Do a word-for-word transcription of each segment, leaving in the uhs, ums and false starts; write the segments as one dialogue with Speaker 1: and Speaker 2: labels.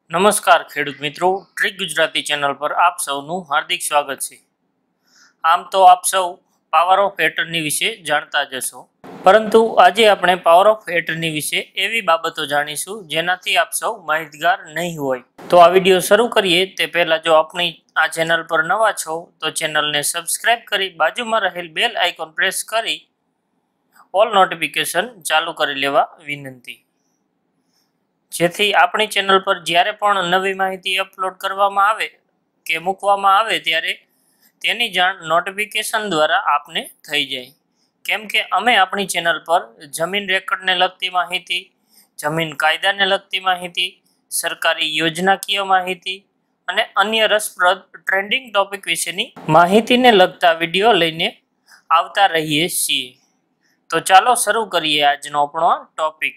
Speaker 1: નમસ્કાર ખેડૂત મિત્રો, ટ્રીક ગુજરાતી ચેનલ પર આપ સૌનું હાર્દિક સ્વાગત છે। આમ તો આપ સૌ પાવર ઓફ એટર્ની વિશે જાણતા જ હશો, પરંતુ આજે આપણે પાવર ઓફ એટર્ની વિશે એવી બાબતો જાણીશું જેનાથી આપ સૌ માહિતગાર નહીં હોય। તો આ વિડીયો શરૂ કરીએ તે પહેલાં જો આપણી આ ચેનલ પર નવા છો તો ચેનલને સબસ્ક્રાઇબ કરી બાજુમાં રહેલ બેલ આઇકોન પ્રેસ કરી ઓલ નોટિફિકેશન ચાલુ કરી લેવા વિનંતી, જેથી આપણી ચેનલ પર જ્યારે પણ નવી માહિતી અપલોડ કરવામાં આવે કે મૂકવામાં આવે ત્યારે તેની જાણ નોટિફિકેશન દ્વારા આપને થઈ જાય। કેમ કે અમે આપણી ચેનલ પર જમીન રેકર્ડને લગતી માહિતી, જમીન કાયદાને લગતી માહિતી, સરકારી યોજનાકીય માહિતી અને અન્ય રસપ્રદ ટ્રેન્ડિંગ ટોપિક વિશેની માહિતીને લગતા વિડીયો લઈને આવતા રહીએ છીએ। તો ચાલો શરૂ કરીએ આજનો આપણો ટોપિક।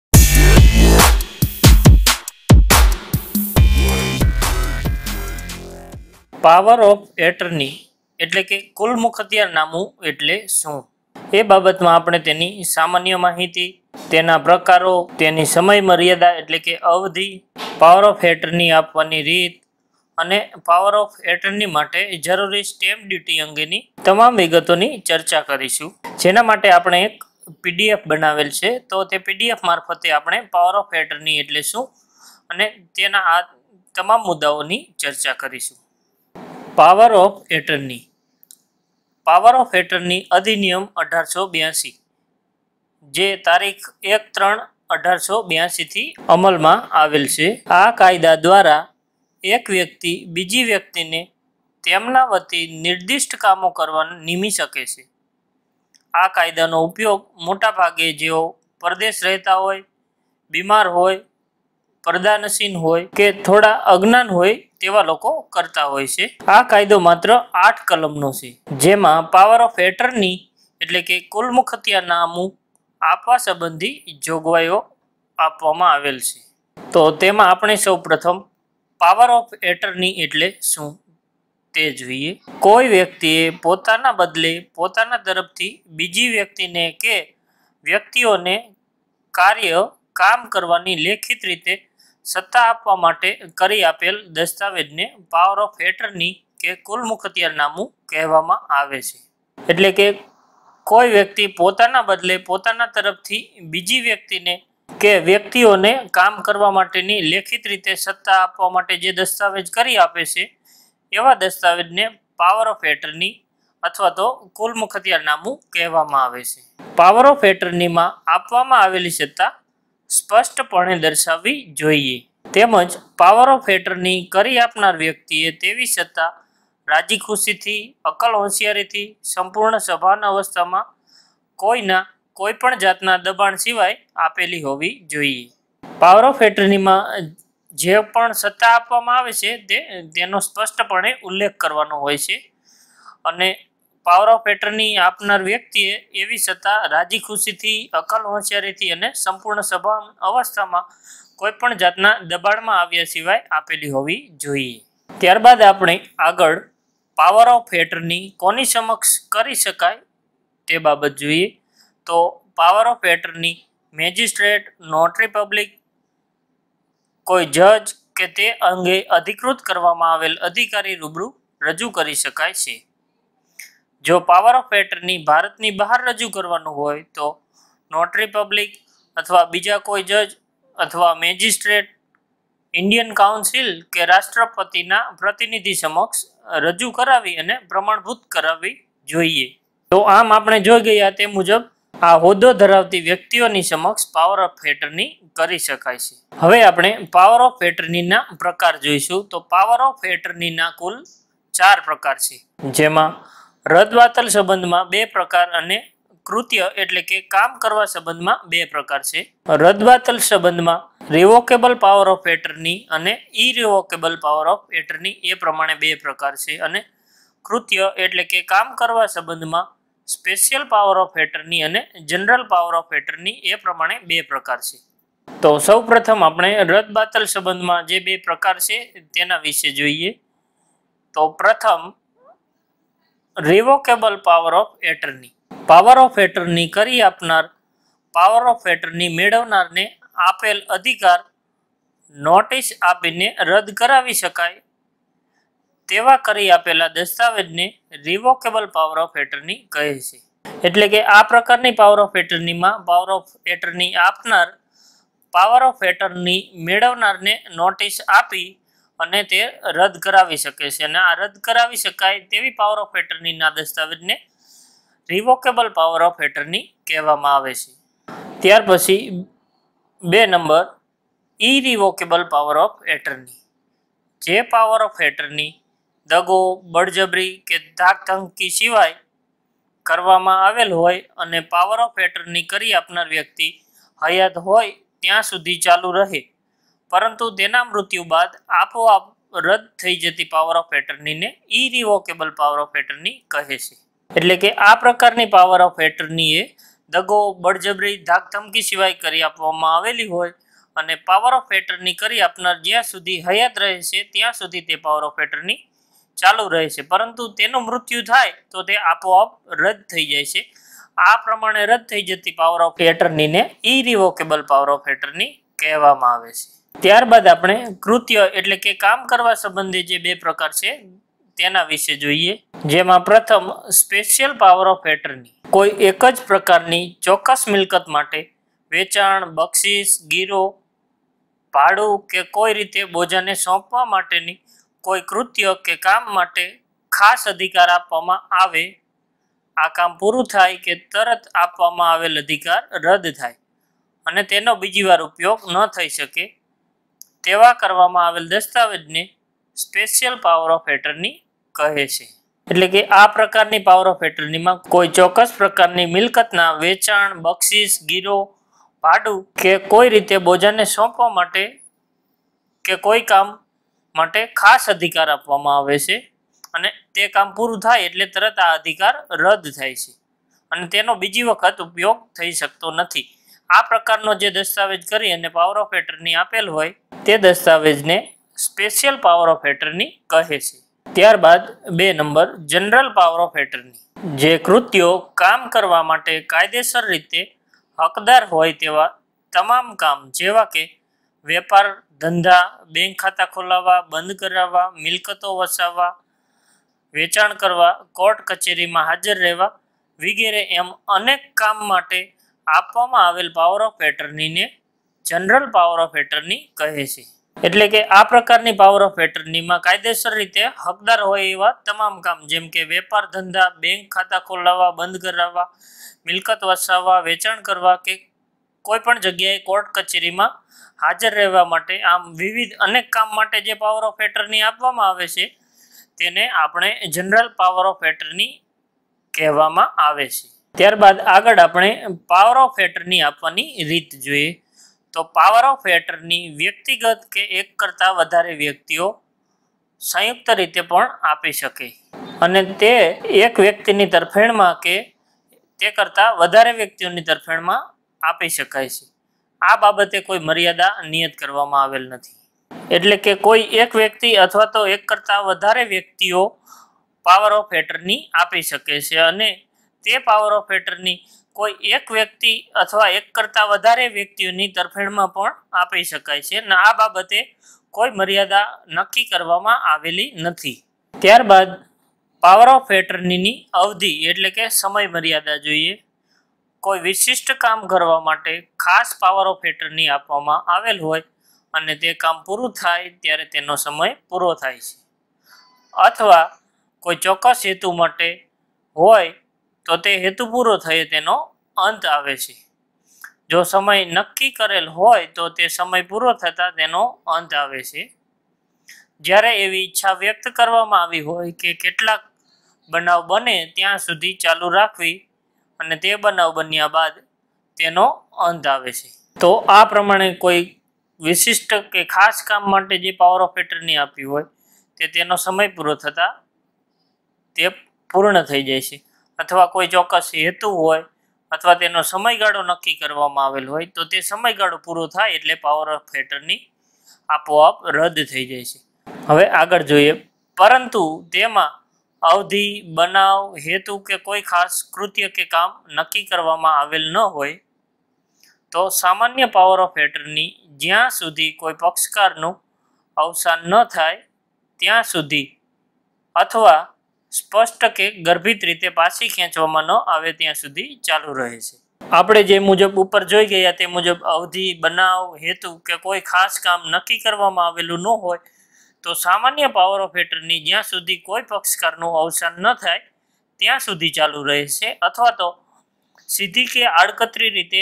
Speaker 1: પાવર ઓફ એટર્ની એટલે કે કુલ મુખત્યારનામું એટલે શું, એ બાબતમાં આપણે તેની સામાન્ય માહિતી, તેના પ્રકારો, તેની સમય મર્યાદા એટલે કે અવધિ, પાવર ઓફ એટર્ની આપવાની રીત અને પાવર ઓફ એટર્ની માટે જરૂરી સ્ટેમ્પ ડ્યુટી અંગેની તમામ વિગતોની ચર્ચા કરીશું। જેના માટે આપણે એક પીડીએફ બનાવેલ છે, તો તે પીડીએફ મારફતે આપણે પાવર ઓફ એટર્ની એટલે શું અને તેના આ તમામ મુદ્દાઓની ચર્ચા કરીશું। Power of attorney power of attorney અધિનિયમ અઢારસો બ્યાસી જે તારીખ એક ત્રણ અઢારસો બ્યાસી થી અમલમાં આવેલ છે। આ કાયદા દ્વારા એક વ્યક્તિ બીજી વ્યક્તિને તેમના વતી નિર્દિષ્ટ કામો કરવા નિમી શકે છે। આ કાયદાનો ઉપયોગ મોટા ભાગે જેઓ પરદેશ રહેતા હોય, બીમાર હોય, પડદાનશીન હોય કે થોડા અજ્ઞાન હોય તેવા લોકો કરતા હોય છે। આ કાયદો માત્ર આઠ કલમનો છે, જેમાં પાવર ઓફ એટર્ની એટલે કે કુલ મુખત્યારનામું આપવા સંબંધી જોગવાઈઓ આપવામાં આવેલ છે। તો તેમાં આપણે સૌ પ્રથમ પાવર ઓફ એટર્ની એટલે શું તે જોઈએ। કોઈ વ્યક્તિએ પોતાના બદલે પોતાના તરફથી બીજી વ્યક્તિને કે વ્યક્તિઓને કાર્ય કામ કરવાની લેખિત રીતે સત્તા આપવા માટે કરી આપેલ દસ્તાવેજને પાવર ઓફ એટર્ની કે કુલ મુખત્યારનામું કહેવામાં આવે છે। એટલે કે કોઈ વ્યક્તિ પોતાના બદલે પોતાના તરફથી બીજી વ્યક્તિને કે વ્યક્તિઓને કામ કરવા માટેની લેખિત રીતે સત્તા આપવા માટે જે દસ્તાવેજ કરી આપે છે એવા દસ્તાવેજને પાવર ઓફ એટર્ની અથવા તો કુલ મુખત્યારનામું કહેવામાં આવે છે। પાવર ઓફ એટર્નીમાં આપવામાં આવેલી સત્તા સ્પષ્ટપણે દર્શાવવી જોઈએ, તેમજ પાવર ઓફ એટર્ની કરી આપનાર વ્યક્તિએ તેવી સત્તા રાજી ખુશીથી, અકલ હોશિયારીથી, સંપૂર્ણ સભાન અવસ્થામાં કોઈના કોઈ પણ જાતના દબાણ સિવાય આપેલી હોવી જોઈએ। પાવર ઓફ એટર્નીમાં જે પણ સત્તા આપવામાં આવે છે તે તેનો સ્પષ્ટપણે ઉલ્લેખ કરવાનો હોય છે અને પાવર ઓફ એટર્ની આપનાર વ્યક્તિએ એવી સત્તા રાજી ખુશીથી, અકલ હોશિયારીથી અને સંપૂર્ણ સભાન અવસ્થામાં કોઈ પણ જાતના દબાણમાં આવ્યા સિવાય આપેલી હોવી જોઈએ। ત્યારબાદ આપણે આગળ પાવર ઓફ એટર્ની કોની સમક્ષ કરી શકાય તે બાબત જોઈએ। તો power of attorney magistrate, notary public, કોઈ જજ કે તે અંગે અધિકૃત કરવામાં આવેલ અધિકારી રૂબરૂ રજૂ કરી શકાય છે। જો પાવર ઓફ એટર્ની ભારતની બહાર રજૂ કરવાનું હોય તો નોટરી પબ્લિક અથવા બીજા કોઈ જજ અથવા મેજિસ્ટ્રેટ ઇન્ડિયન કાઉન્સિલ કે રાષ્ટ્રપતિના પ્રતિનિધિ સમક્ષ રજૂ કરાવી અને પ્રમાણભૂત કરાવવી જોઈએ। તો આમ આપણે જોઈ ગયા તે મુજબ આ હોદ્દો ધરાવતી વ્યક્તિઓની સમક્ષ પાવર ઓફ એટર્ની કરી શકાય છે। હવે આપણે પાવર ઓફ એટર્નીના પ્રકાર જોઈશું। તો પાવર ઓફ એટર્નીના કુલ ચાર પ્રકાર છે, જેમાં રદબાતલ સંબંધમાં બે પ્રકાર અને કૃત્ય એટલે કે કામ કરવા સંબંધમાં બે પ્રકાર છે। રદબાતલ સંબંધમાં રિવોકેબલ પાવર ઓફ એટર્ની અને ઇરિવોકેબલ પાવર ઓફ એટર્ની એ પ્રમાણે બે પ્રકાર છે અને કૃત્ય એટલે કે કામ કરવા સંબંધમાં સ્પેશિયલ પાવર ઓફ એટર્ની અને જનરલ પાવર ઓફ એટર્ની એ પ્રમાણે બે પ્રકાર છે। તો સૌ પ્રથમ આપણે રદબાતલ સંબંધમાં જે બે પ્રકાર છે તેના વિશે જોઈએ। તો પ્રથમ revocable power of attorney power of attorney કરી આપનાર પાવર ઓફ એટર્ની મેળવનારને આપેલ અધિકાર નોટિસ આપીને રદ કરાવી શકાય તેવા કરી આપેલા દસ્તાવેજને રિવોકેબલ પાવર ઓફ એટર્ની કહે છે. એટલે કે આ પ્રકારની પાવર ઓફ એટર્નીમાં power of attorney power of of એટર્ની મેળવનારને નોટિસ આપી અને તે રદ કરાવી શકે છે અને આ રદ કરાવી શકાય તેવી પાવર ઓફ એટર્નીના દસ્તાવેજને રિવોકેબલ પાવર ઓફ એટર્ની કહેવામાં આવે છે. ત્યાર પછી બે number irrevocable power of attorney. જે પાવર ઓફ એટર્ની દગો, બળજબરી કે ધાકધમકી સિવાય કરવામાં આવેલ હોય અને પાવર ઓફ એટર્ની કરી આપનાર વ્યક્તિ હયાત હોય ત્યાં સુધી ચાલુ રહે, પરંતુ તેના મૃત્યુ બાદ આપોઆપ રદ થઈ જતી પાવર ઓફ એટર્નીને ઇરિવોકેબલ પાવર ઓફ એટર્ની કહે છે. એટલે કે આ પ્રકારની પાવર ઓફ એટર્ની એ દગો, બળજબરી, ધાકધમકી સિવાય કરી આપવામાં આવેલી હોય અને પાવર ઓફ એટર્ની કરી આપનાર જ્યાં સુધી હયાત રહે છે ત્યાં સુધી તે પાવર ઓફ એટર્ની ચાલુ રહે છે, પરંતુ તેનું મૃત્યુ થાય તો તે આપોઆપ રદ થઈ જાય છે. આ પ્રમાણે રદ થઈ જતી પાવર ઓફ એટર્નીને ઇરિવોકેબલ પાવર ઓફ એટર્ની કહેવામાં આવે છે. ત્યારબાદ આપણે કૃત્ય એટલે કે કામ કરવા સંબંધી જે બે પ્રકાર છે તેના વિશે જોઈએ. જેમાં પ્રથમ સ્પેશિયલ પાવર ઓફ એટર્ની. કોઈ એક જ પ્રકારની ચોક્કસ મિલકત માટે વેચાણ, બક્ષિસ, ગીરો, ભાડું કે કોઈ રીતે બોજાને સોંપવા માટેની કોઈ કૃત્ય કે કામ માટે ખાસ અધિકાર આપવામાં આવે. આ કામ પૂરું થાય કે તરત આપવામાં આવેલ અધિકાર રદ થાય અને તેનો બીજી વાર ઉપયોગ ન થઈ શકે તેવા કરવામાં આવેલ દસ્તાવેજને સ્પેશિયલ પાવર ઓફ એટર્ની કહે છે. એટલે કે આ પ્રકારની પાવર ઓફ એટર્નીમાં કોઈ ચોક્કસ પ્રકારની મિલકતના વેચાણ, બક્ષિસ, ગીરો, ભાડું કે કોઈ રીતે બોજાને સોંપવા માટે કે કોઈ કામ માટે ખાસ અધિકાર આપવામાં આવે છે અને તે કામ પૂરું થાય એટલે તરત આ અધિકાર રદ થાય છે અને તેનો બીજી વખત ઉપયોગ થઈ શકતો નથી. આ પ્રકારનો જે દસ્તાવેજ કરી અને પાવર ઓફ એટર્ની આપેલ હોય તે દસ્તાવેજને સ્પેશિયલ પાવર ઓફ એટર્ની કહે છે. ત્યારબાદ બે number general power of attorney. જે કૃત્યો કામ કરવા માટે કાયદેસર રીતે હકદાર હોય તેવા તમામ કામ જેવા કે વેપાર, ધંધા, બેંક ખાતા ખોલાવવા, બંધ કરાવવા, મિલકતો વસાવવા, વેચાણ કરવા, કોર્ટ કચેરીમાં હાજર રહેવા વગેરે એમ અનેક કામ માટે આપવામાં આવેલ પાવર ઓફ એટર્નીને જનરલ પાવર ઓફ એટર્ની કહે છે. એટલે કે આ પ્રકારની પાવર ઓફ એટર્નીમાં કાયદેસર રીતે હકદાર હોય એવા તમામ કામ જેમ કે વેપાર, ધંધા, બેંક ખાતા ખોલાવવા, બંધ કરાવવા, મિલકત વસાવવા, વેચાણ કરવા કે કોઈ પણ જગ્યાએ કોર્ટ કચેરીમાં હાજર રહેવા માટે આમ વિવિધ અનેક કામ માટે જે પાવર ઓફ એટર્ની આપવામાં આવે છે તેને આપણે જનરલ પાવર ઓફ એટર્ની કહેવામાં આવે છે. ત્યારબાદ આગળ આપણે પાવર ઓફ એટર્ની આપવાની રીત જોઈએ. તો પાવર ઓફ એટર્ની વ્યક્તિગત કે એક કરતાં વધારે વ્યક્તિઓ સંયુક્ત રીતે પણ આપી શકે અને તે એક વ્યક્તિની તરફેણમાં કે તે કરતાં વધારે વ્યક્તિઓની તરફેણમાં આપી શકાય છે. આ બાબતે કોઈ મર્યાદા નિયત કરવામાં આવેલ નથી. એટલે કે કોઈ એક વ્યક્તિ અથવા તો એક કરતાં વધારે વ્યક્તિઓ પાવર ઓફ એટર્ની આપી શકે છે અને તે પાવર ઓફ એટર્ની કોઈ એક વ્યક્તિ અથવા એક કરતાં વધારે વ્યક્તિઓની તરફેણમાં પણ આપી શકાય છે અને આ બાબતે કોઈ મર્યાદા નક્કી કરવામાં આવેલી નથી. ત્યારબાદ પાવર ઓફ એટર્નીની અવધિ એટલે કે સમય મર્યાદા જોઈએ. કોઈ વિશિષ્ટ કામ કરવા માટે ખાસ પાવર ઓફ એટર્ની આપવામાં આવેલ હોય અને તે કામ પૂરું થાય ત્યારે તેનો સમય પૂરો થાય છે અથવા કોઈ ચોક્કસ હેતુ માટે હોય તો તે હેતુ પૂરો થયે તેનો અંત આવે છે. જો સમય નક્કી કરેલ હોય તો તે સમય પૂરો થતાં તેનો અંત આવે છે. જ્યારે એવી ઈચ્છા વ્યક્ત કરવામાં આવી હોય કે કેટલાક બનાવ બને ત્યાં સુધી ચાલુ રાખવી અને તે બનાવ બન્યા બાદ તેનો અંત આવે છે. તો આ પ્રમાણે કોઈ વિશિષ્ટ કે ખાસ કામ માટે જે પાવર ઓફ એટર્ની આપી હોય તે તેનો સમય પૂરો થતાં તે પૂર્ણ થઈ જાય છે અથવા કોઈ ચોક્કસ હેતુ હોય અથવા તેનો સમયગાળો નક્કી કરવામાં આવેલ હોય તો તે સમયગાળો પૂરો થાય એટલે પાવર ઓફ એટર્ની આપોઆપ રદ થઈ જાય છે. હવે આગળ જોઈએ. પરંતુ તેમાં અવધિ, બનાવ, હેતુ કે કોઈ ખાસ કૃત્ય કે કામ નક્કી કરવામાં આવેલ ન હોય તો સામાન્ય પાવર ઓફ એટર્ની જ્યાં સુધી કોઈ પક્ષકારનું અવસાન ન થાય ત્યાં સુધી અથવા સ્પષ્ટ કે ગર્ભિત રીતે પાછી ખેંચવામાં ન આવે ત્યાં સુધી ચાલુ રહે છે. આપણે જે મુજબ ઉપર જોઈ ગયા તે મુજબ અવધિ, બનાવ, હેતુ કે કોઈ ખાસ કામ નક્કી કરવામાં આવેલું ન હોય તો સામાન્ય પાવર ઓફ એટર્ની જ્યાં સુધી કોઈ પક્ષકારનું અવસાન ન થાય ત્યાં સુધી ચાલુ રહે છે અથવા તો સીધી કે આડકતરી રીતે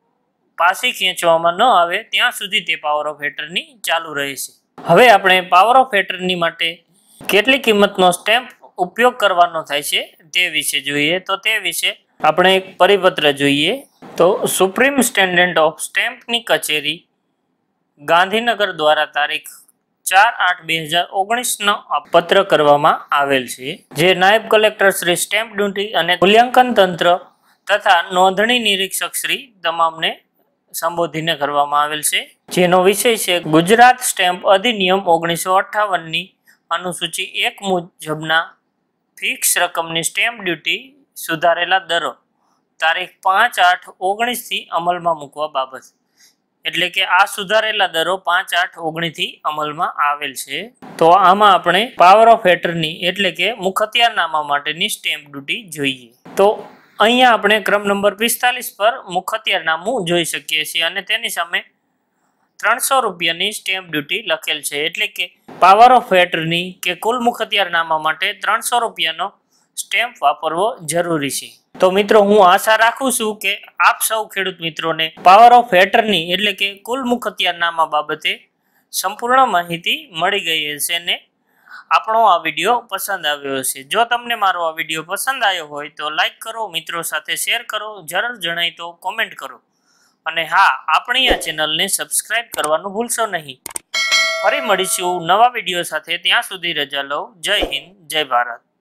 Speaker 1: પાછી ખેંચવામાં ન આવે ત્યાં સુધી તે પાવર ઓફ એટર્ની ચાલુ રહે છે. હવે આપણે પાવર ઓફ એટર્ની માટે કેટલી કિંમતનો સ્ટેમ્પ ઉપયોગ કરવાનો થાય છે તે વિશે જોઈએ. તો તે વિશે આપણે એક પરિપત્ર જોઈએ. તો સુપ્રીમ સ્ટેન્ડર્ડ ઓફ સ્ટેમ્પની કચેરી ગાંધીનગર દ્વારા તારીખ ચાર આઠ બે હજાર ઓગણીસનો પત્ર કરવામાં આવેલ છે, જે નાયબ કલેક્ટર શ્રી સ્ટેમ્પ ડ્યુટી અને મૂલ્યાંકન તંત્ર તથા નોંધણી નિરીક્ષક શ્રી તમામને સંબોધીને કરવામાં આવેલ છે, જેનો વિષય છે ગુજરાત સ્ટેમ્પ અધિનિયમ ઓગણીસો અઠ્ઠાવનની અનુસૂચિ એક મુજબના ફિક્સ રકમની સ્ટેમ્પ ડ્યુટી સુધારેલા દરો તારીખ પાંચ આઠ ઓગણીસથી અમલમાં મૂકવા બાબત. એટલે કે આ સુધારેલા દરો પાંચ આઠ ઓગણીસથી અમલમાં આવેલ છે. તો આમાં આપણે પાવર ઓફ એટર્ની એટલે કે મુખત્યારનામા માટેની સ્ટેમ્પ ડ્યુટી જોઈએ. તો અહીંયા આપણે ક્રમ નંબર પિસ્તાલીસ પર મુખત્યારનામું જોઈ શકીએ છીએ અને તેની સામે ત્રણસો રૂપિયાની સ્ટેમ્પ ડ્યુટી લખેલ છે. એટલે કે પાવર ઓફ એટર્ની કે કુલ મુખત્યારનામા માટે ત્રણસો રૂપિયાનો સ્ટેમ્પ વાપરવો જરૂરી છે. તો મિત્રો, હું આશા રાખું છું કે આપ સૌ ખેડૂત મિત્રોને પાવર ઓફ એટર્ની એટલે કે કુલ મુખત્યારનામા બાબતે સંપૂર્ણ માહિતી મળી ગઈ હશે ને આપણો આ વિડીયો પસંદ આવ્યો હશે. જો તમને મારો આ વિડીયો પસંદ આવ્યો હોય તો લાઈક કરો, મિત્રો સાથે શેર કરો, જરૂર જણાય તો કોમેન્ટ કરો અને હા, આપણી આ ચેનલને સબસ્ક્રાઈબ કરવાનું ભૂલશો નહીં. ફરી મળીશું નવા વિડીયો સાથે. ત્યાં સુધી રજા લો. જય હિન્દ, જય ભારત.